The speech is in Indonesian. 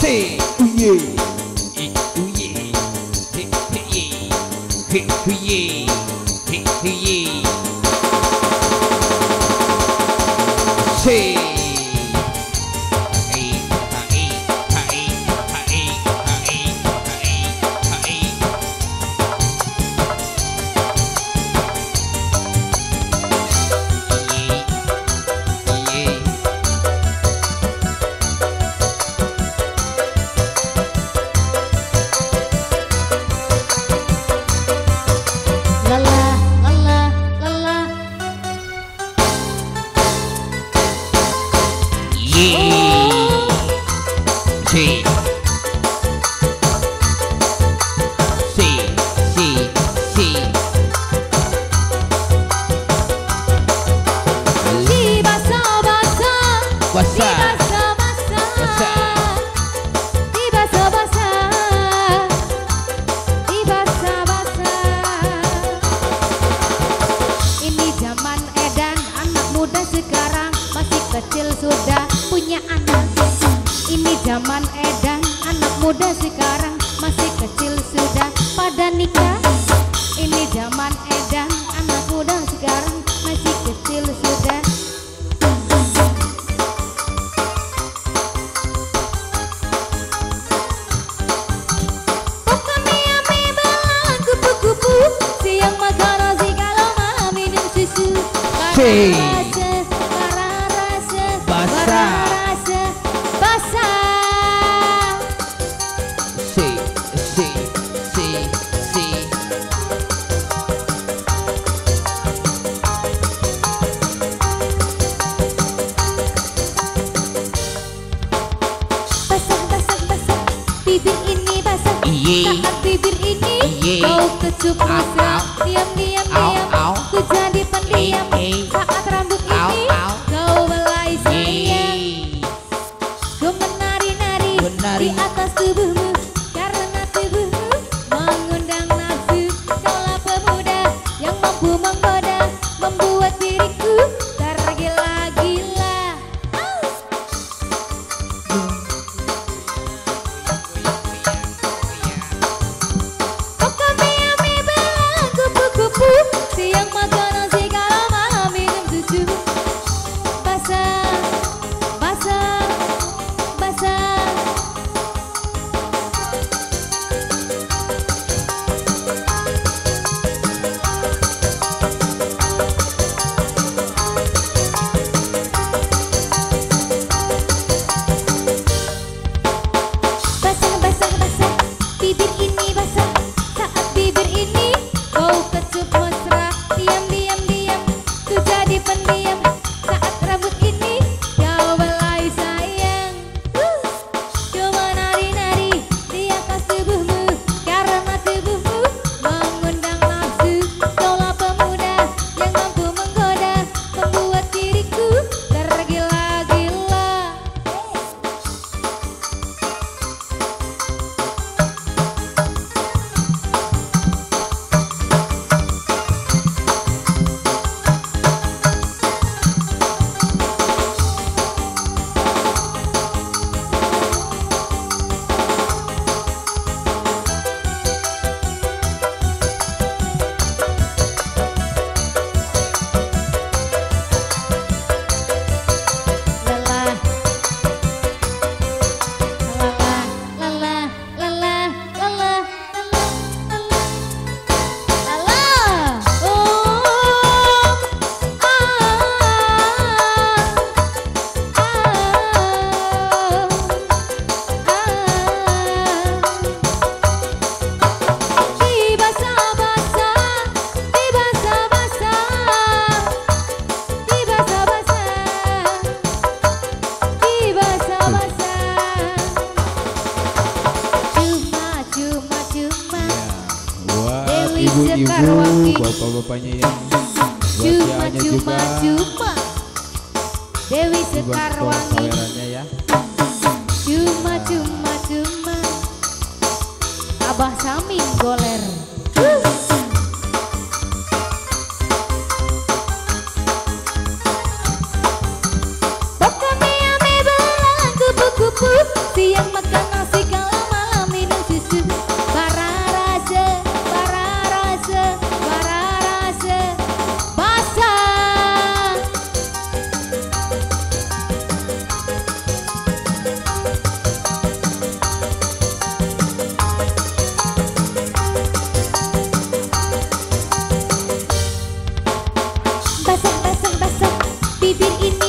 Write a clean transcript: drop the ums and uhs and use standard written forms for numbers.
Say, ooh yeah, ooh yeah, hey yeah, hey yeah, hey yeah. Say. Kecil sudah punya anak. Ini zaman edan, anak muda sekarang masih kecil sudah pada nikah. Ini zaman edan, anak muda sekarang masih kecil sudah. Kami balang kupu-kupu, siang makan nasi kalau malam minum susu. Bibir ini basah, saat bibir ini bau kecup mesra. Diam-diam ku jadi pendiam. Saat rambut ini kau belai sayang. Ku menari-nari di atas tubuhmu, karena tubuhmu mengundang nafsu. Kaulah pemuda yang mampu menggoda, membuat diriku tergila-gila. Siang makan nasi kalau malam minum susu. Basah, basah, basah. Basah, basah, basah. Bibir ini basah, saat bibir ini bau kecup mesra. Diam, ku jadi pendiam. Saat rambut ini kau belai sayang. Ku menari-nari di atas tubuhmu, karena tubuhmu mengundang nafsu. Kaulah pemuda yang mampu menggoda, membuat diriku tergila-gila. Ibu-ibu, bapak-bapaknya yang buat juga Dewi buat Sekarwangi. sawerannya ya. Cuma Abah Samin goler. Kami belang kupu-kupu, siang makan bibir ini